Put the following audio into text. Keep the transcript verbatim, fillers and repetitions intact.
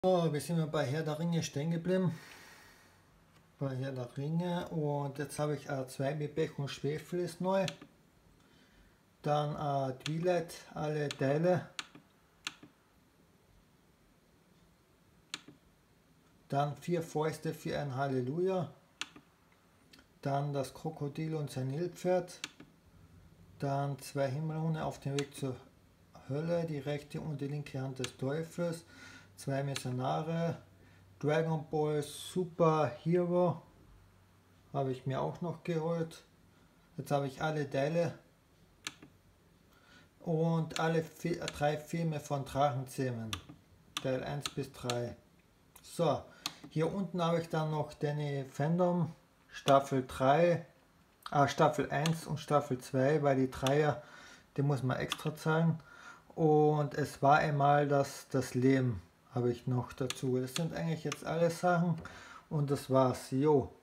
So, wir sind ja bei Herr der Ringe stehen geblieben. Bei Herr der Ringe. Und jetzt habe ich A zwei mit Pech und Schwefel ist neu. Dann äh, Twilight, alle Teile. Dann vier Fäuste für ein Halleluja. Dann das Krokodil und sein Nilpferd. Dann zwei Himmelhunde auf dem Weg zur Hölle, die rechte und die linke Hand des Teufels. Zwei Missionare. Dragon Ball Super Hero habe ich mir auch noch geholt. Jetzt habe ich alle Teile und alle vier, drei Filme von Drachenzähmen, Teil eins bis drei. So, hier unten habe ich dann noch Danny Phantom Staffel drei, ah, Staffel eins und Staffel zwei, weil die Dreier, die muss man extra zahlen. Und es war einmal das, das Leben habe ich noch dazu. Das sind eigentlich jetzt alle Sachen und das war's. Jo.